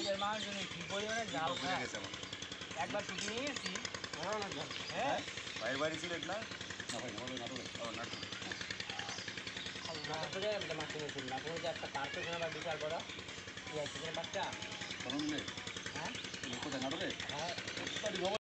নিজের মাছ জন্য কি পরিমাণে জাল ভুলে গেছে আমার। একবার ছুটি নিয়ে গেছি হ্যাঁ ভাইয়ের বাড়ি সিলেট না? না ভাই আমাদের নাটোরে। ও নাটোর। নাটক থেকে মাছ কিনেছি নাটক যে একটা পার্কে ওখানে আবার বিশাল বড় বাচ্চা সবাই মিলে হ্যাঁ কোথায় নাটোরে? হ্যাঁ বাড়ি